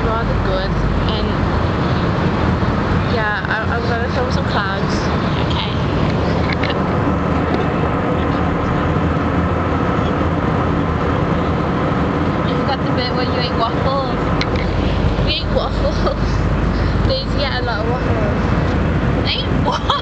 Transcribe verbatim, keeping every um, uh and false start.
rather good, and yeah, I, I'm gonna film some clouds. Okay. Is that the bit where you ate waffles? We ate waffles. Daisy ate a lot of waffles. Ate what?